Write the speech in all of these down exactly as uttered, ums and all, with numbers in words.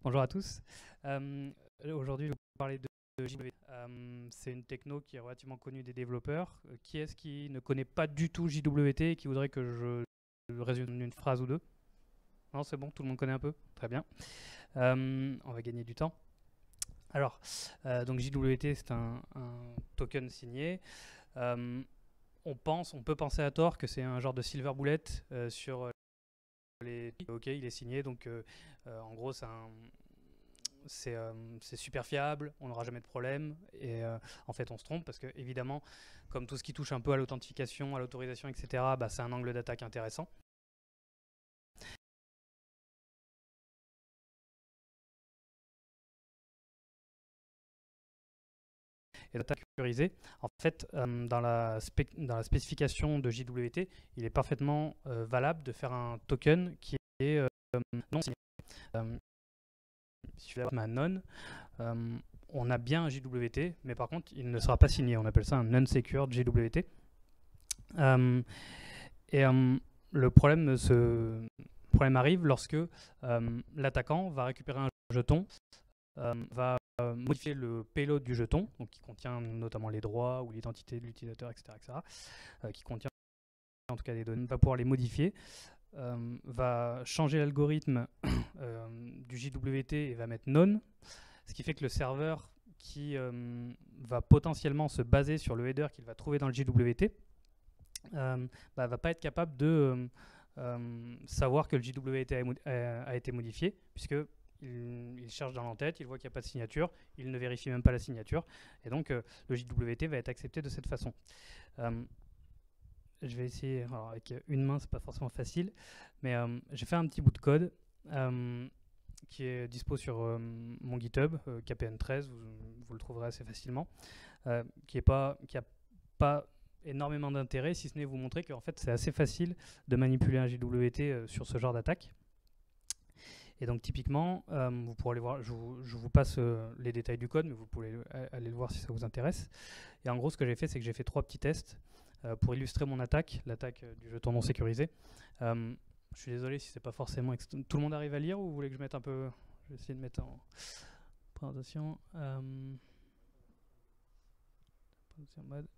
Bonjour à tous. Euh, Aujourd'hui, je vais vous parler de J W T. Euh, c'est une techno qui est relativement connue des développeurs. Euh, qui est-ce qui ne connaît pas du tout J W T et qui voudrait que je, je résume en une phrase ou deux? Non, c'est bon, tout le monde connaît un peu. Très bien. Euh, on va gagner du temps. Alors, euh, donc J W T, c'est un, un token signé. Euh, on pense, on peut penser à tort que c'est un genre de silver bullet euh, sur les. Ok, il est signé, donc euh, euh, en gros, c'est un c'est euh, c'est super fiable, on n'aura jamais de problème. Et euh, en fait, on se trompe parce que, évidemment, comme tout ce qui touche un peu à l'authentification, à l'autorisation, et cetera, bah, c'est un angle d'attaque intéressant. Et d'attaque sécurisée, en fait, euh, dans, la dans la spécification de J W T, il est parfaitement euh, valable de faire un token qui est euh, non signé. Euh, si je fais ma non, euh, on a bien un J W T, mais par contre, il ne sera pas signé. On appelle ça un non-secured J W T. Euh, et euh, le problème, se, problème arrive lorsque euh, l'attaquant va récupérer un jeton, euh, va euh, modifier le payload du jeton, donc qui contient notamment les droits ou l'identité de l'utilisateur, et cetera, et cetera euh, qui contient en tout cas des données, va pouvoir les modifier, euh, va changer l'algorithme euh, du J W T et va mettre non, ce qui fait que le serveur qui euh, va potentiellement se baser sur le header qu'il va trouver dans le J W T euh, bah, va pas être capable de euh, euh, savoir que le J W T a, a, a été modifié, puisque il, il cherche dans l'entête, il voit qu'il n'y a pas de signature, il ne vérifie même pas la signature, et donc euh, le J W T va être accepté de cette façon. Euh, je vais essayer, alors avec une main c'est pas forcément facile, mais euh, j'ai fait un petit bout de code euh, qui est dispo sur euh, mon GitHub, euh, K P N treize, vous, vous le trouverez assez facilement, euh, qui est pas, qui a pas énormément d'intérêt, si ce n'est vous montrer qu'en fait c'est assez facile de manipuler un J W T euh, sur ce genre d'attaque. Et donc typiquement, euh, vous pourrez aller voir, je vous, je vous passe euh, les détails du code, mais vous pouvez aller le voir si ça vous intéresse. Et en gros, ce que j'ai fait, c'est que j'ai fait trois petits tests euh, pour illustrer mon attaque, l'attaque euh, du jeton non sécurisé. Euh, je suis désolé si c'est pas forcément... Tout le monde arrive à lire ou vous voulez que je mette un peu... Je vais essayer de mettre en présentation. Euh... Présentation mode.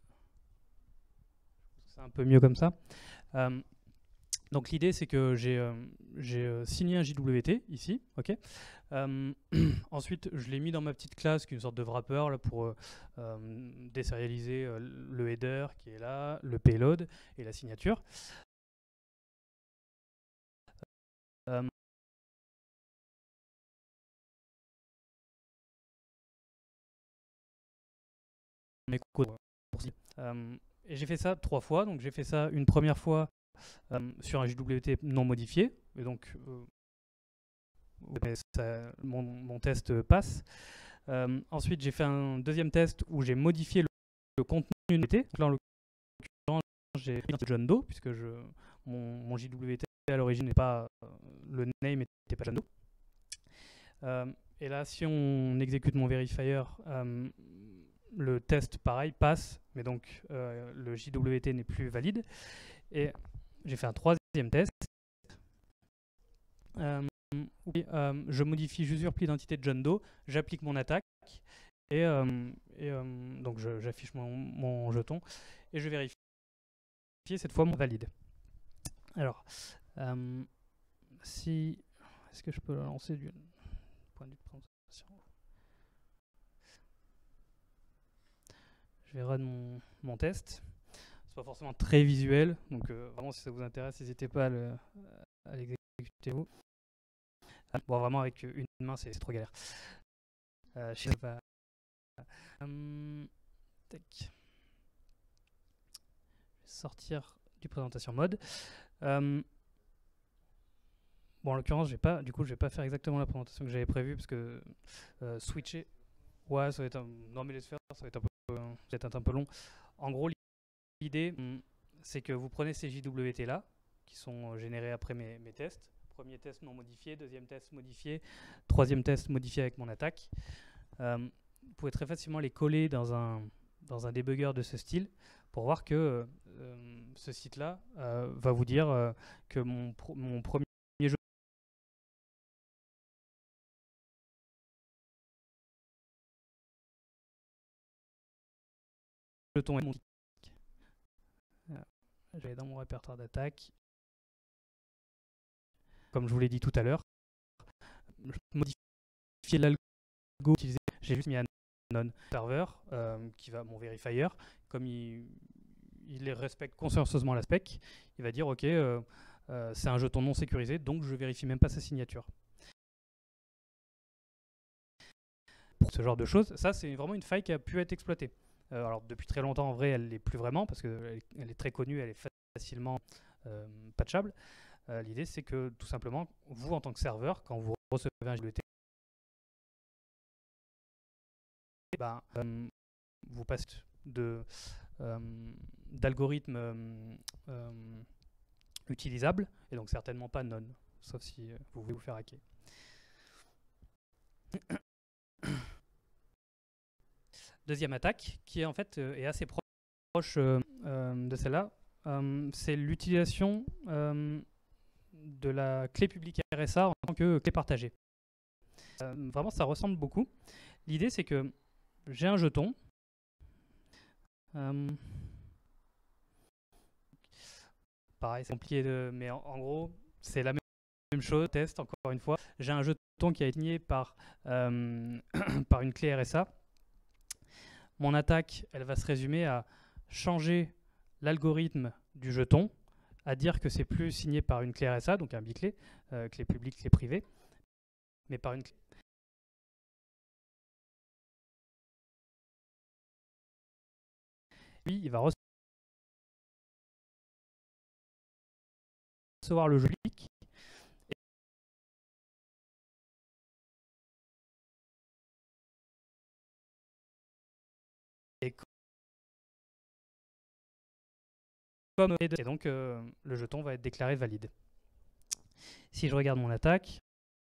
C'est un peu mieux comme ça. Euh, donc l'idée c'est que j'ai euh, euh, signé un J W T ici, ok. Euh, ensuite je l'ai mis dans ma petite classe qui est une sorte de wrapper là, pour euh, euh, désérialiser euh, le header qui est là, le payload et la signature. Euh, euh, et j'ai fait ça trois fois, donc j'ai fait ça une première fois euh, sur un J W T non modifié, et donc euh, ça, mon, mon test passe. Euh, ensuite, j'ai fait un deuxième test où j'ai modifié le, le contenu de J W T. Donc là, en l'occurrence, j'ai pris John Doe, puisque je, mon, mon J W T à l'origine n'est pas. Euh, le name n'était pas John Doe. Euh, et là, si on exécute mon verifier, euh, le test, pareil, passe, mais donc euh, le J W T n'est plus valide. Et j'ai fait un troisième test. Euh, où euh, je modifie, j'usurpe l'identité de John Doe, j'applique mon attaque, et, euh, et euh, donc j'affiche mon, mon jeton, et je vérifie cette fois mon valide. Alors, euh, si... Est-ce que je peux lancer du point de vue de présentation? Je vais run mon, mon test. C'est pas forcément très visuel, donc euh, vraiment si ça vous intéresse, n'hésitez pas à le, à l'exécuter vous. Bon, vraiment avec une main, c'est trop galère. Euh, je sais pas. Euh, tac. Je vais sortir du présentation mode. Euh, bon, en l'occurrence, je vais pas, du coup, je vais pas faire exactement la présentation que j'avais prévue parce que euh, switcher, ouais, ça va être un, non mais les faire, ça va être un peu, euh, peut-être un peu long. En gros, l'idée, c'est que vous prenez ces J W T là, qui sont générés après mes, mes tests. Premier test non modifié, deuxième test modifié, troisième test modifié avec mon attaque. Euh, vous pouvez très facilement les coller dans un, dans un debugger de ce style pour voir que euh, ce site-là euh, va vous dire euh, que mon, mon premier jeton est mon tick. Je vais dans mon répertoire d'attaque. Comme je vous l'ai dit tout à l'heure, je modifier l'algo utilisé. J'ai juste mis un non serveur euh, qui va mon verifier. Comme il, il respecte consciencieusement la spec, il va dire ok, euh, euh, c'est un jeton non sécurisé, donc je vérifie même pas sa signature. Pour ce genre de choses, ça c'est vraiment une faille qui a pu être exploitée. Euh, alors depuis très longtemps en vrai, elle l'est plus vraiment parce qu'elle elle est très connue, elle est facilement euh, patchable. Euh, L'idée c'est que tout simplement, vous en tant que serveur, quand vous recevez un J W T, ben, euh, vous passez de euh, d'algorithmes euh, euh, utilisables et donc certainement pas non, sauf si euh, vous voulez vous faire hacker. Deuxième attaque, qui est en fait euh, est assez proche euh, euh, de celle-là, euh, c'est l'utilisation euh, de la clé publique R S A en tant que clé partagée. Euh, vraiment, ça ressemble beaucoup. L'idée, c'est que j'ai un jeton. Euh, pareil, c'est compliqué, de, mais en, en gros, c'est la même, même chose. Test, encore une fois. J'ai un jeton qui a été signé par, euh, par une clé R S A. Mon attaque, elle va se résumer à changer l'algorithme du jeton, à dire que c'est plus signé par une clé R S A, donc un biclé, euh, clé publique, clé privée, mais par une clé. Lui, il va recevoir le jeu public. Et comme et donc euh, le jeton va être déclaré valide. Si je regarde mon attaque,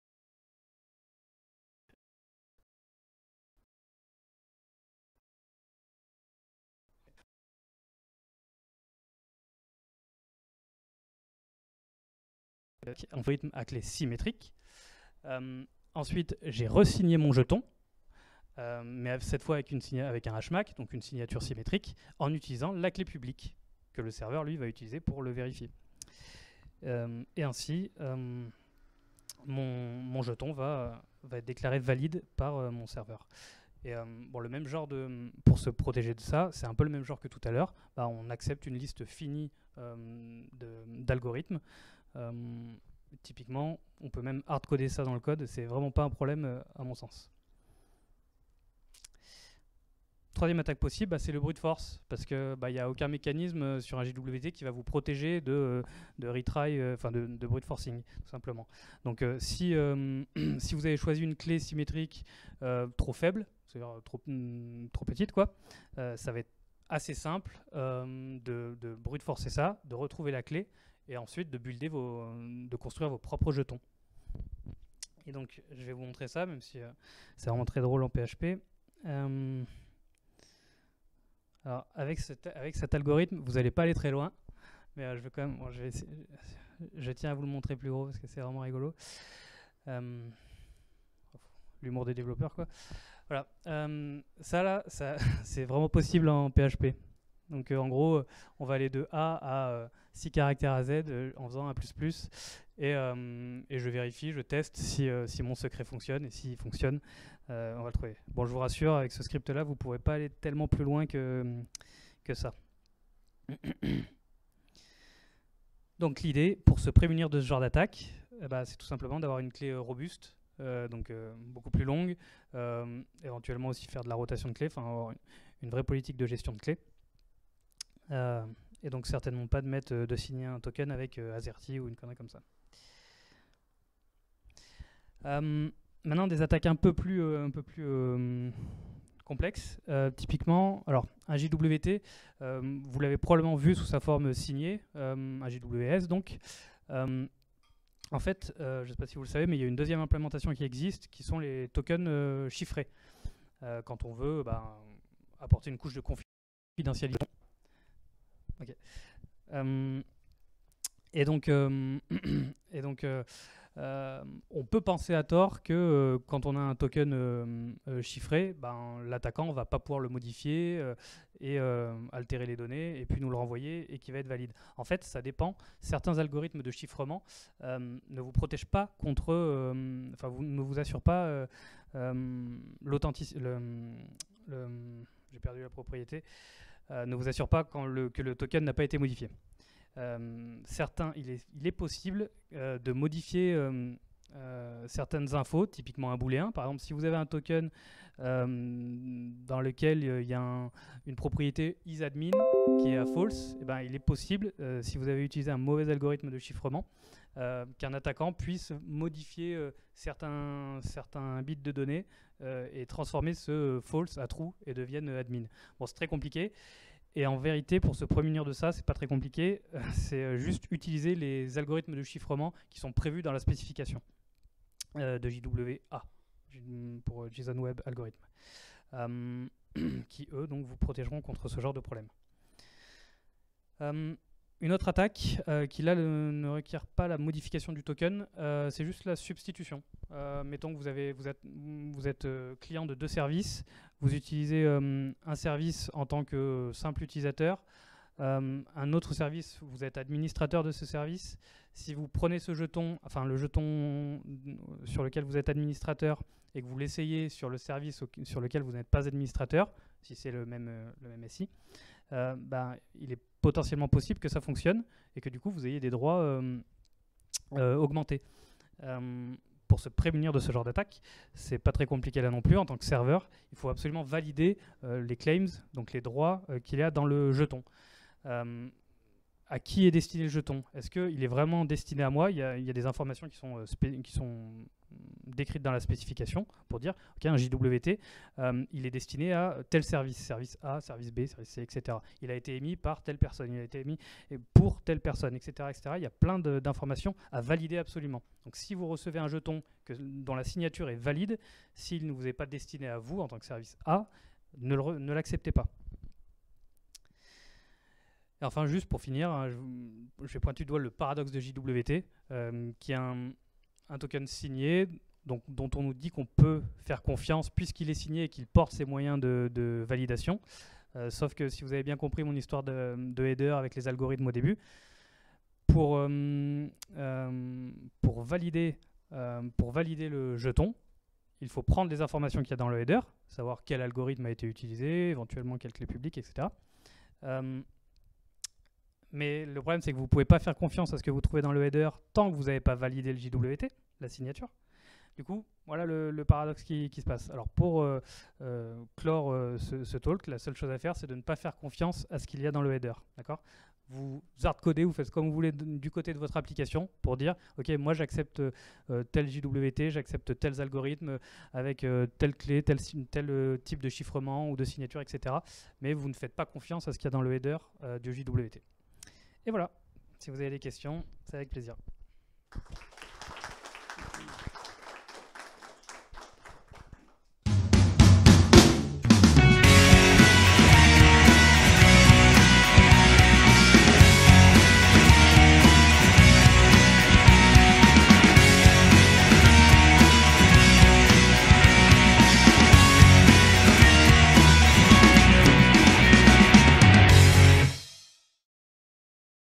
en rythme à clé symétrique. Euh, ensuite, j'ai resigné mon jeton, euh, mais cette fois avec, une avec un hashMAC, donc une signature symétrique, en utilisant la clé publique que le serveur, lui, va utiliser pour le vérifier. Euh, et ainsi, euh, mon, mon jeton va, va être déclaré valide par euh, mon serveur. Et euh, bon, le même genre de, pour se protéger de ça, c'est un peu le même genre que tout à l'heure. Bah, on accepte une liste finie euh, d'algorithmes. Euh, typiquement, on peut même hardcoder ça dans le code. C'est vraiment pas un problème euh, à mon sens. Troisième attaque possible, bah, c'est le brute force, parce que bah, y a aucun mécanisme sur un J W T qui va vous protéger de, de retry, enfin de, de brute forcing, tout simplement. Donc euh, si, euh, si vous avez choisi une clé symétrique euh, trop faible, c'est-à-dire trop, mm, trop petite, quoi, euh, ça va être assez simple euh, de, de brute forcer ça, de retrouver la clé, et ensuite de builder vos, de construire vos propres jetons. Et donc je vais vous montrer ça, même si euh, c'est vraiment très drôle en P H P. Euh, Alors, avec, cet, avec cet algorithme, vous n'allez pas aller très loin, mais euh, je vais quand même, bon, je, vais essayer, je tiens à vous le montrer plus gros parce que c'est vraiment rigolo. Euh, L'humour des développeurs, quoi. Voilà, euh, ça là, ça, c'est vraiment possible en P H P. Donc euh, en gros, on va aller de A à euh, six caractères à Z euh, en faisant un plus plus, et, euh, et je vérifie, je teste si, euh, si mon secret fonctionne, et s'il fonctionne, euh, on va le trouver. Bon, je vous rassure, avec ce script-là, vous ne pourrez pas aller tellement plus loin que, que ça. Donc l'idée, pour se prémunir de ce genre d'attaque, eh ben, c'est tout simplement d'avoir une clé robuste, euh, donc euh, beaucoup plus longue, euh, éventuellement aussi faire de la rotation de clés, enfin avoir une, une vraie politique de gestion de clés. Euh, et donc certainement pas de mettre euh, de signer un token avec euh, AZERTY ou une connerie comme ça. Euh, maintenant des attaques un peu plus, euh, un peu plus euh, complexes. Euh, typiquement, alors un J W T, euh, vous l'avez probablement vu sous sa forme signée, euh, un J W S donc. Euh, en fait, euh, je ne sais pas si vous le savez, mais il y a une deuxième implémentation qui existe, qui sont les tokens euh, chiffrés. Euh, quand on veut bah, apporter une couche de confidentialité. Okay. Euh, et donc, euh, et donc euh, Euh, on peut penser à tort que euh, quand on a un token euh, euh, chiffré, ben, l'attaquant ne va pas pouvoir le modifier euh, et euh, altérer les données et puis nous le renvoyer et qui va être valide. En fait, ça dépend. Certains algorithmes de chiffrement euh, ne vous protègent pas contre, euh, enfin, vous, ne vous assurent pas euh, euh, l'authenticité. Le, le, j'ai perdu la propriété. Euh, ne vous assure pas quand le, que le token n'a pas été modifié. Euh, certains, il est, il est possible euh, de modifier euh, euh, certaines infos, typiquement un booléen. Par exemple, si vous avez un token euh, dans lequel il euh, y a un, une propriété isAdmin qui est à false, eh ben, il est possible, euh, si vous avez utilisé un mauvais algorithme de chiffrement, euh, qu'un attaquant puisse modifier euh, certains, certains bits de données euh, et transformer ce false à true et devienne admin. Bon, c'est très compliqué. Et en vérité, pour se prémunir de ça, c'est pas très compliqué. Euh, c'est juste utiliser les algorithmes de chiffrement qui sont prévus dans la spécification euh, de J W A pour JSON Web Algorithm, euh, qui eux donc vous protégeront contre ce genre de problème. Euh, une autre attaque euh, qui là le, ne requiert pas la modification du token, euh, c'est juste la substitution. Euh, mettons que vous, avez, vous êtes, vous êtes euh, client de deux services, vous utilisez euh, un service en tant que simple utilisateur, euh, un autre service, vous êtes administrateur de ce service. Si vous prenez ce jeton, enfin le jeton sur lequel vous êtes administrateur et que vous l'essayez sur le service au, sur lequel vous n'êtes pas administrateur, si c'est le même, euh, le même S I, euh, ben, il est potentiellement possible que ça fonctionne et que du coup vous ayez des droits euh, euh, augmentés. Euh, pour se prémunir de ce genre d'attaque, c'est pas très compliqué là non plus. En tant que serveur, il faut absolument valider euh, les claims, donc les droits euh, qu'il y a dans le jeton. Euh, à qui est destiné le jeton? Est-ce qu'il est vraiment destiné à moi? Il y a, il y a des informations qui sont, euh, qui sont décrites dans la spécification pour dire ok, un J W T, euh, il est destiné à tel service, service A, service B, service C, et cetera. Il a été émis par telle personne, il a été émis pour telle personne, et cetera, et cetera. Il y a plein d'informations à valider absolument. Donc si vous recevez un jeton que, dont la signature est valide, s'il ne vous est pas destiné à vous en tant que service A, ne l'acceptez pas. Et enfin, juste pour finir, hein, je, je vais pointer du doigt le paradoxe de J W T, euh, qui est un, un token signé, donc, dont on nous dit qu'on peut faire confiance puisqu'il est signé et qu'il porte ses moyens de, de validation. Euh, sauf que si vous avez bien compris mon histoire de, de header avec les algorithmes au début, pour, euh, euh, pour, valider, euh, pour valider le jeton, il faut prendre les informations qu'il y a dans le header, savoir quel algorithme a été utilisé, éventuellement quelle clé publique, et cetera. Euh, Mais le problème, c'est que vous ne pouvez pas faire confiance à ce que vous trouvez dans le header tant que vous n'avez pas validé le J W T, la signature. Du coup, voilà le, le paradoxe qui, qui se passe. Alors pour euh, euh, clore euh, ce, ce talk, la seule chose à faire, c'est de ne pas faire confiance à ce qu'il y a dans le header. D'accord ? Vous hardcodez, vous faites comme vous voulez du côté de votre application pour dire ok, moi j'accepte euh, tel J W T, j'accepte tels algorithmes avec euh, telle clé, tel, tel euh, type de chiffrement ou de signature, et cetera. Mais vous ne faites pas confiance à ce qu'il y a dans le header euh, du J W T. Et voilà, si vous avez des questions, c'est avec plaisir.